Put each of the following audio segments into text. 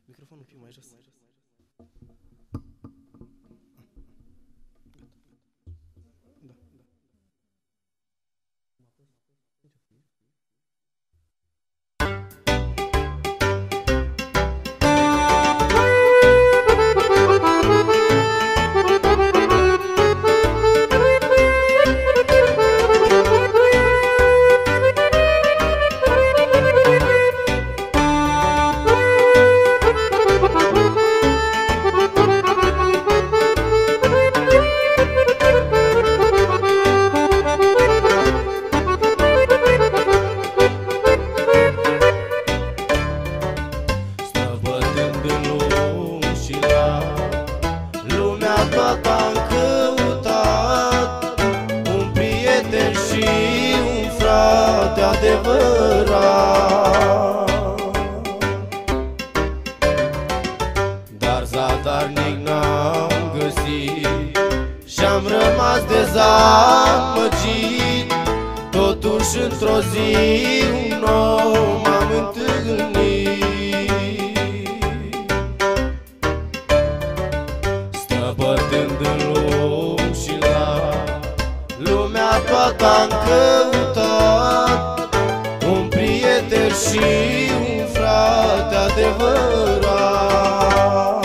Microfonul un pic mai jos. Da. Am căutat un prieten și un frate adevărat, dar zadarnic n-am găsit și-am rămas dezamăgit. Totuși într-o zi un om am întâlnit, bătând în lume și la lumea toată am căutat un prieten și un frate adevărat,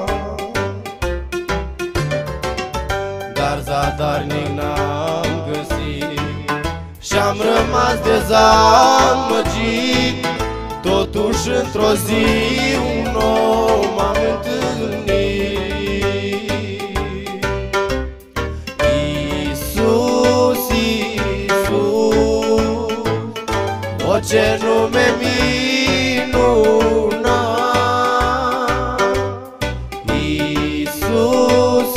dar zadarnic n-am găsit și-am rămas dezamăgit. Totuși într-o zi un om am întâlnit. O, ce nume minunat! Iisus,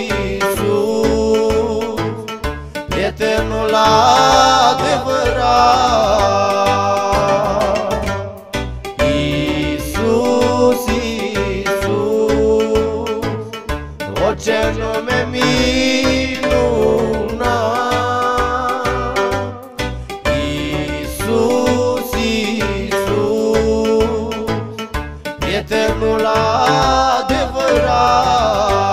Iisus, prietenul adevărat. Iisus, Iisus, o, ce nume minunat! Prietenul adevărat.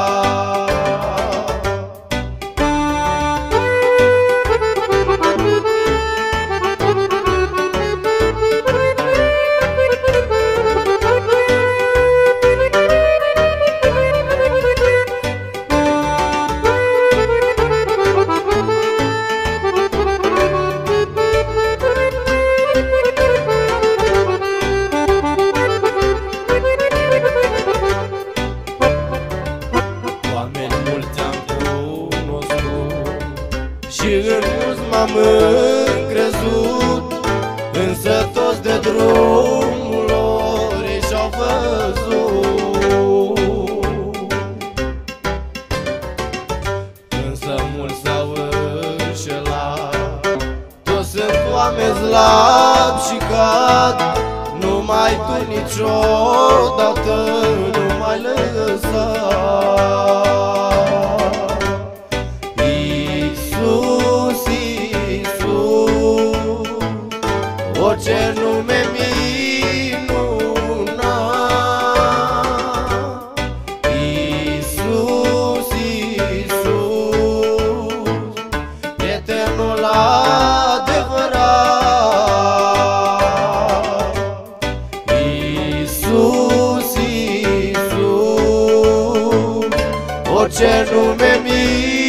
Și în mulți m-am încrezut, însă toți de drumul lor și-au văzut. Însă mulți s-au înșelat, toți sunt oameni slabi și cad. Numai tu niciodată nu m-ai lăsat. O, ce nume minunat! Iisus, Iisus, prietenul adevărat. Iisus, Iisus, o, ce nume minunat!